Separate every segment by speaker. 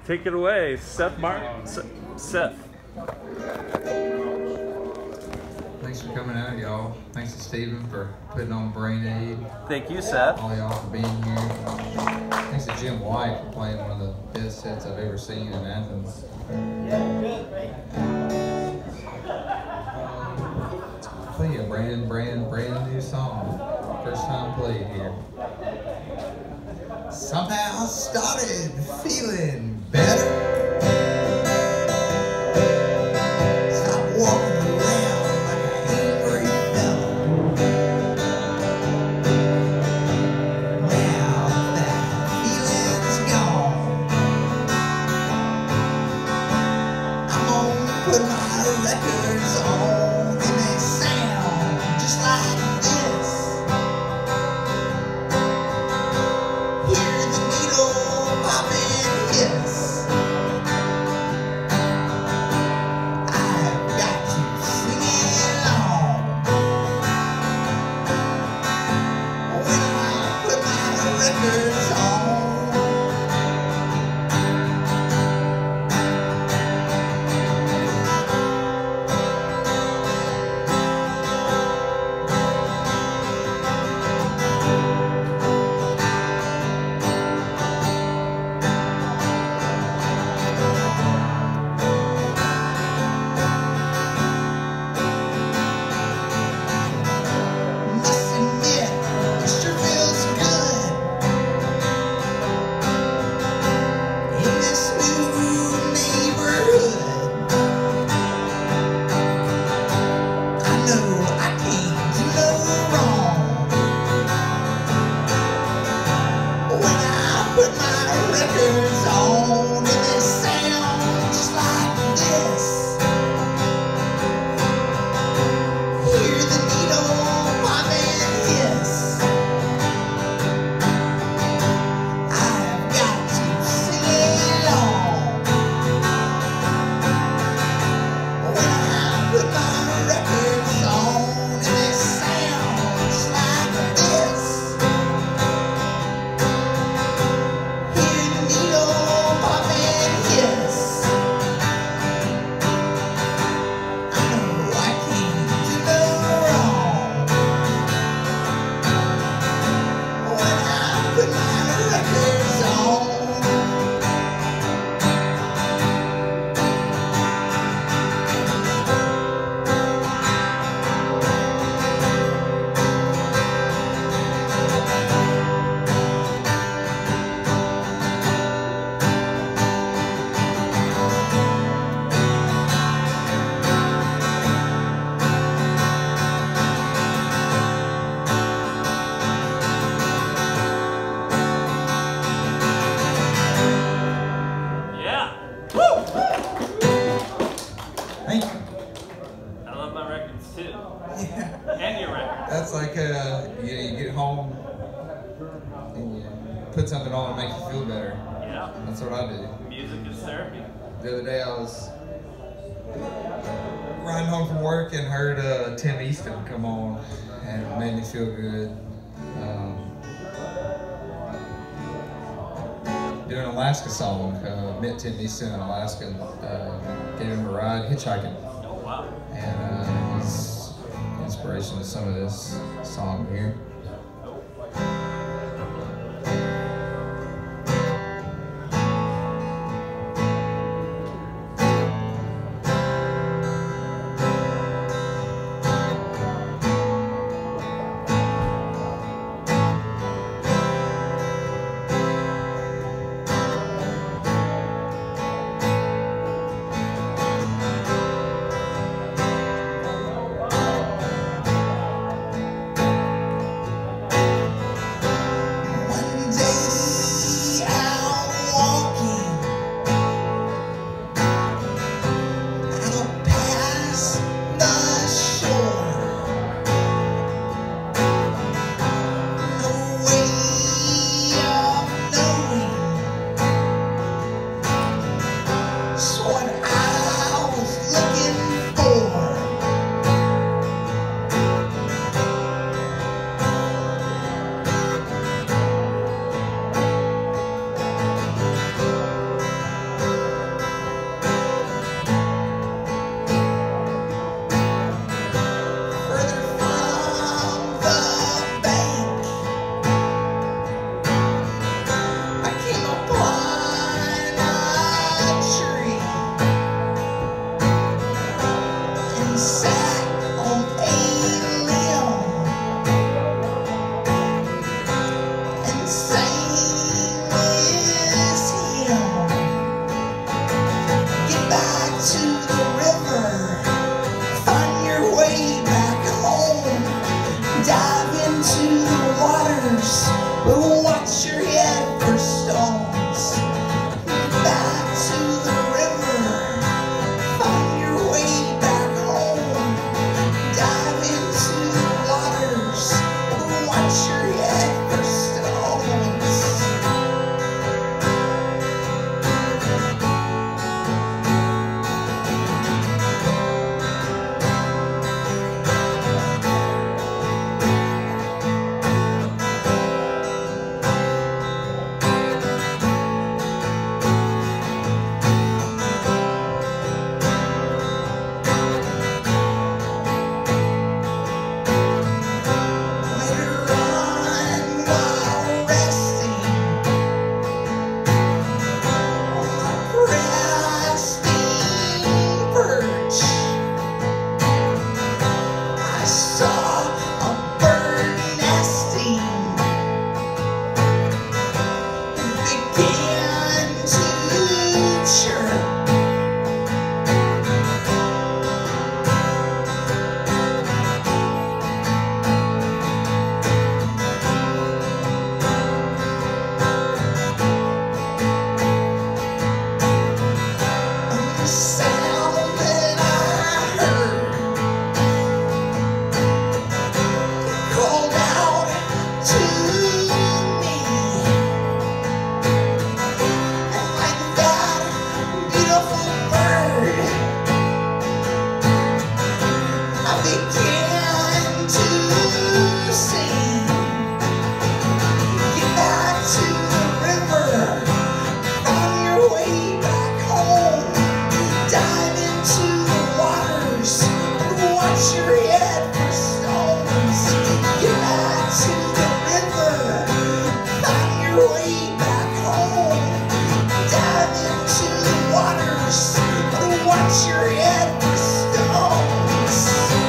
Speaker 1: Take it away, Seth Martin. Seth.
Speaker 2: Thanks for coming out, y'all. Thanks to Steven for putting on Brain Aid.
Speaker 1: Thank you, Seth.
Speaker 2: All y'all for being here. Thanks to Jim White for playing one of the best sets I've ever seen in Athens. Play a brand new song. First time played here. Somehow started feeling better. Stop walking around like a angry fella. Now that feeling's gone, I'm gonna put my records on and they sound just like this. Hear the needle pop and hiss. I've got to sing along when I put my records on. Must admit, it sure feels good in this new neighborhood. I know I can't do no wrong when I put my records on and they sound just like this. Hear the needle pop and hiss. I've got to sing along when I put my records on and they sound just like this. Hear the needle pop and hiss. I know I can't do no wrong when I put my records on.
Speaker 1: Yeah. Woo!
Speaker 2: Thank you.
Speaker 1: I love my records too.
Speaker 2: Yeah.
Speaker 1: And your records.
Speaker 2: That's like you get home and you put something on to make you feel better.
Speaker 1: Yeah.
Speaker 2: That's what I do.
Speaker 1: Music is therapy.
Speaker 2: The other day I was riding home from work and heard Tim Easton come on, and it made me feel good. Doing an Alaska song. Met Tim Easton in Alaska, gave him a ride hitchhiking,
Speaker 1: Oh, wow.
Speaker 2: and he's inspiration to some of this song here. began to chirp. The sound that I heard called out to me, and like that beautiful bird, I began to sing. Get back to the river, on your way back home. Dive into the waters and watch your head for stones. Get back to the river, find your way back home. Dive into the waters and watch your head for stones.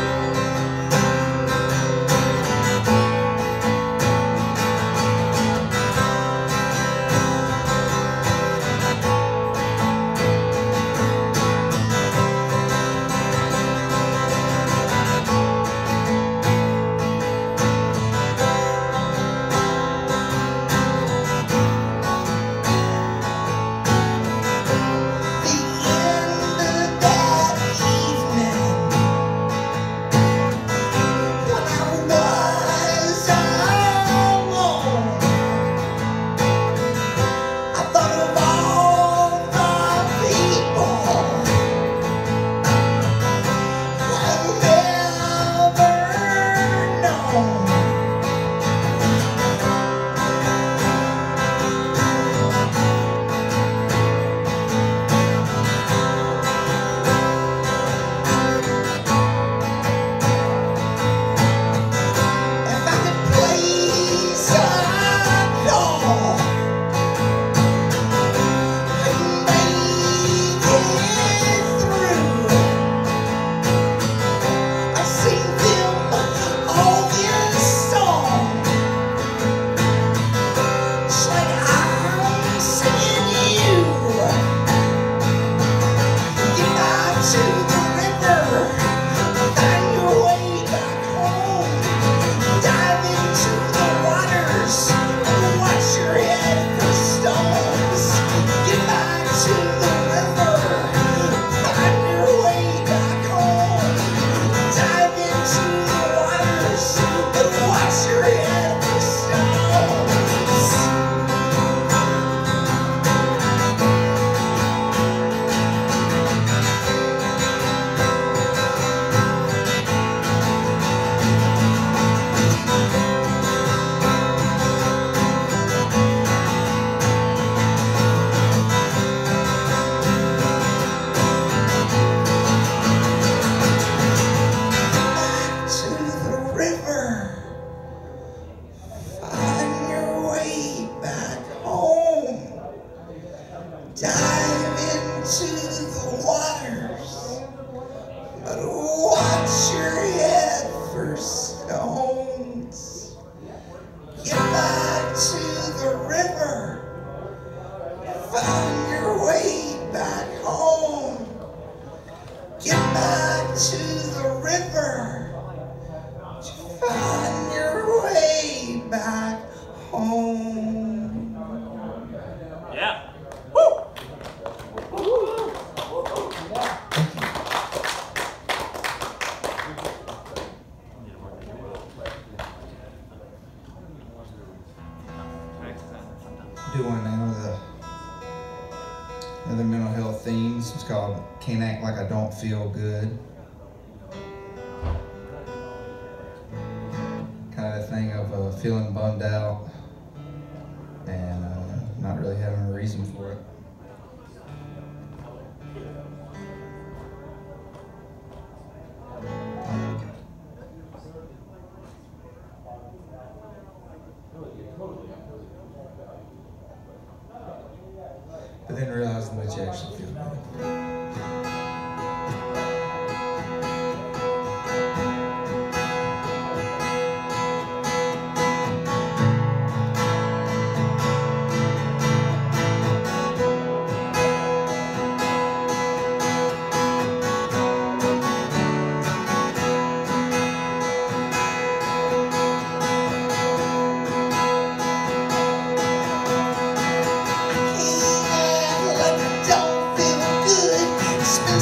Speaker 2: Dive into the waters, but watch your head for stones. Get back to the river, find your way back home. Get back to the river, find your way back home.
Speaker 1: Yeah.
Speaker 3: Doing another mental health themes. It's called Can't Act Like I Don't Feel Good. Kind of a thing of feeling bummed out and not really having a reason for it. But then realizing that you actually feel good.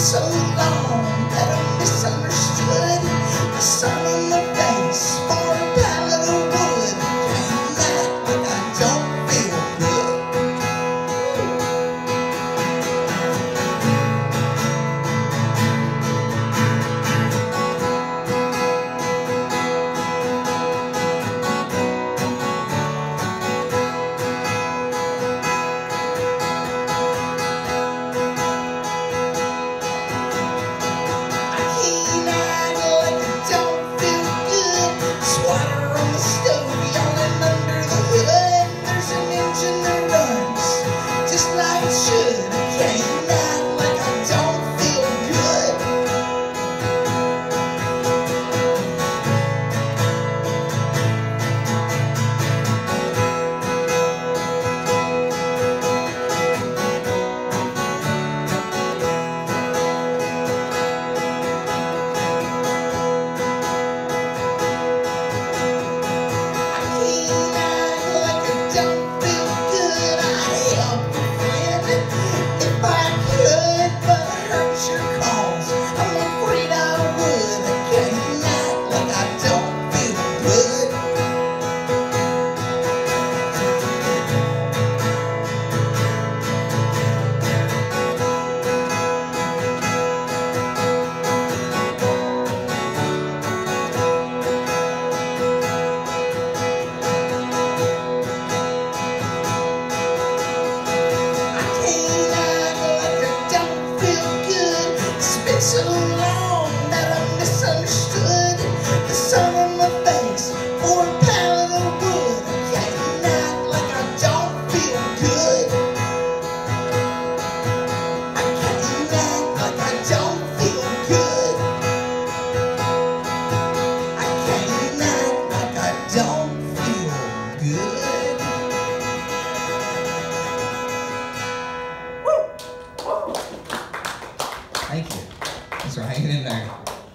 Speaker 2: so long that I'm misunderstood. The sun on my face for a pallet of wood. Can't act like I don't feel good. So long that I'm misunderstood. The sun on my face for a pallet of wood. I can't act like I don't feel good. I can't act like I don't feel good. I can't act like I don't feel good. Woo!
Speaker 3: Thank you. Thanks for hanging in there.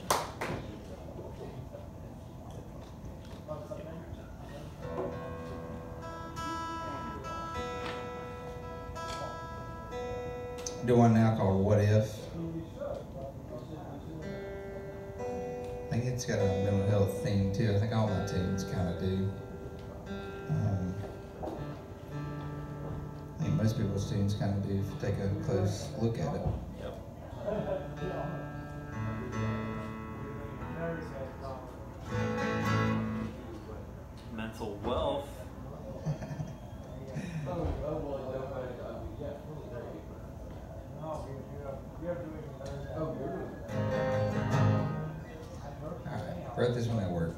Speaker 3: Do one now called What If. I think it's got a mental health theme too. I think all my tunes kind of do. I think most people's tunes kind of do if you take a close look at it.
Speaker 1: Mental wealth.
Speaker 3: Alright, wrote this one at work.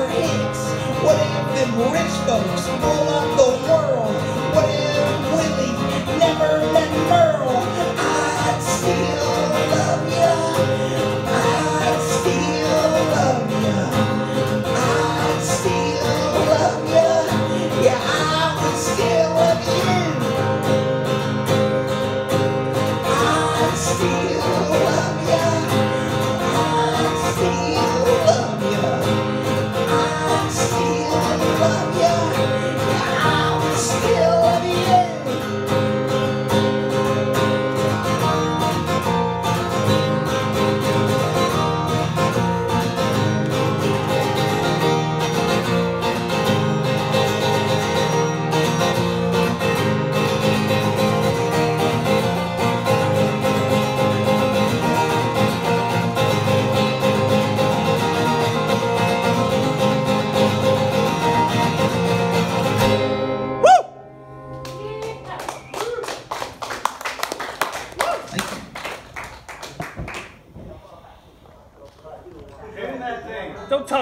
Speaker 2: Rich folks all up the world. What if Willie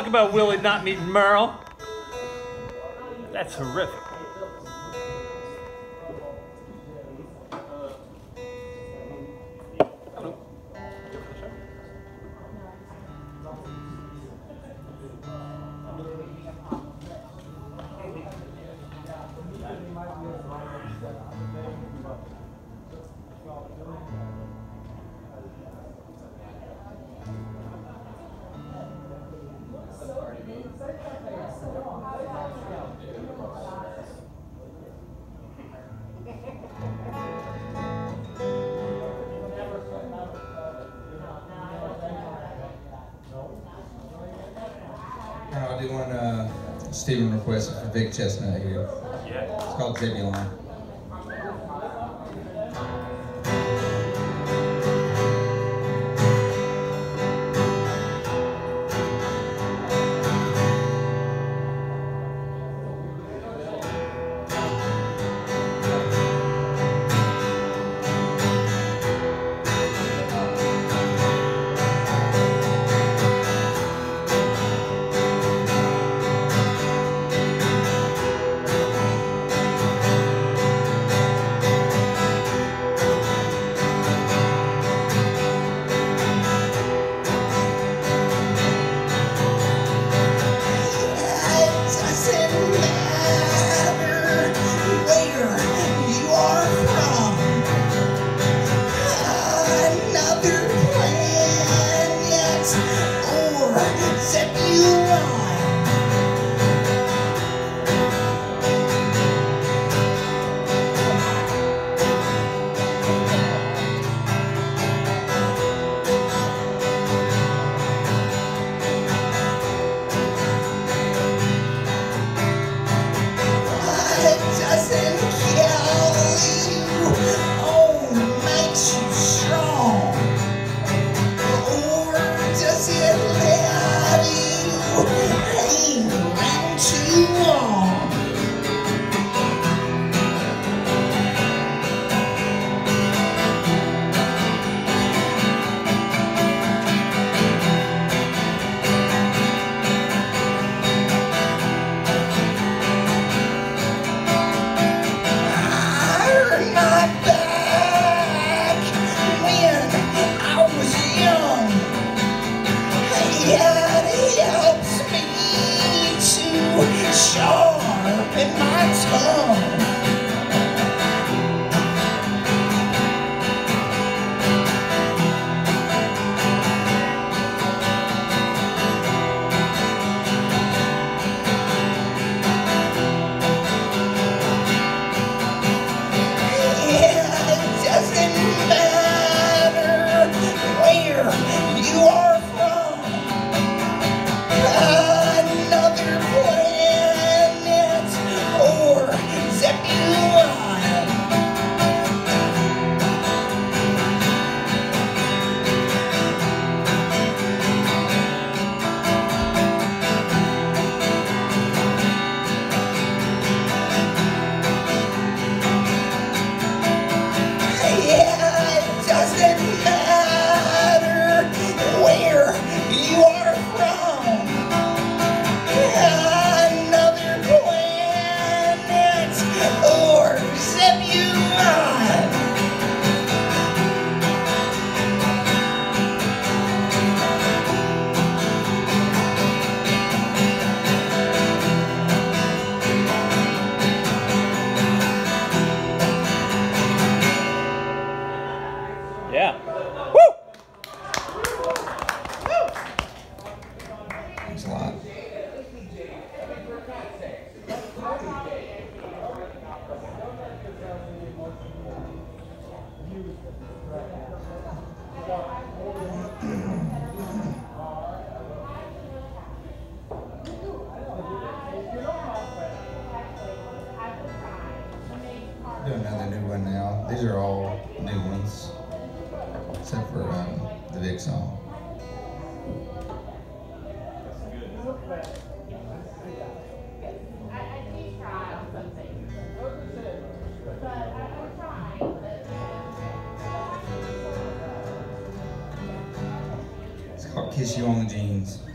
Speaker 1: about Willie not meeting Merle. That's horrific.
Speaker 3: I'll do one Stephen requested for Vic Chestnut here.
Speaker 1: Yeah.
Speaker 3: It's called Zebulon. Do another new one now. These are all new ones, except for the Vic song. It's called Kiss You on the Jeans.